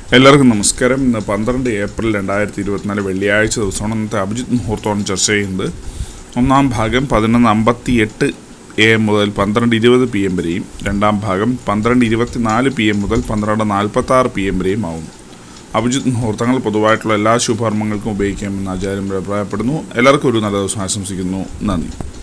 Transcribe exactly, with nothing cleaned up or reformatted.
എല്ലാവർക്കും നമസ്കാരം. ഇന്ന് പന്ത്രണ്ട് ഏപ്രിൽ രണ്ടായിരത്തി ഇരുപത്തിനാല് വെള്ളിയാഴ്ച ദിവസമാണ്. ഇന്നത്തെ അഭിജിത്ത് മുഹൂർത്തമാണ് ചർച്ച ചെയ്യുന്നത്. ഒന്നാം ഭാഗം പതിനൊന്ന് അമ്പത്തി എട്ട് എ എം മുതൽ പന്ത്രണ്ട് ഇരുപത് പി എം വരെയും രണ്ടാം ഭാഗം പന്ത്രണ്ട് ഇരുപത്തി നാല് പി എം മുതൽ പന്ത്രണ്ട് നാൽപ്പത്തി ആറ് പി എം വരെയും ആവുന്നു. അഭിജിത്ത് മുഹൂർത്തങ്ങൾ പൊതുവായിട്ടുള്ള എല്ലാ ശുഭകർമ്മങ്ങൾക്കും ഉപയോഗിക്കാമെന്ന് ആചാര്യന്മാർ അഭിപ്രായപ്പെടുന്നു. എല്ലാവർക്കും ഒരു നല്ല ദിവസം ആശംസിക്കുന്നു. നന്ദി.